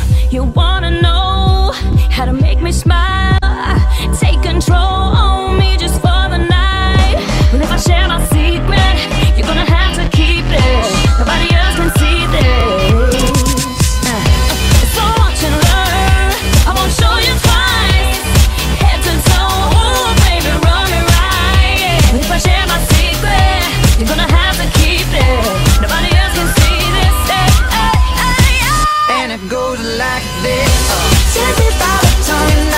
You wanna know how to make me smile, take control on me just for the night. Well, if I share my secret, you're gonna have to keep it. Nobody else can see this. So watch and learn, I won't show you twice. Head to toe, ooh, baby, run me right. Well, if I share my secret, you're gonna have to keep it. Nobody else can see this. And it goes like this. Take me by the tongue.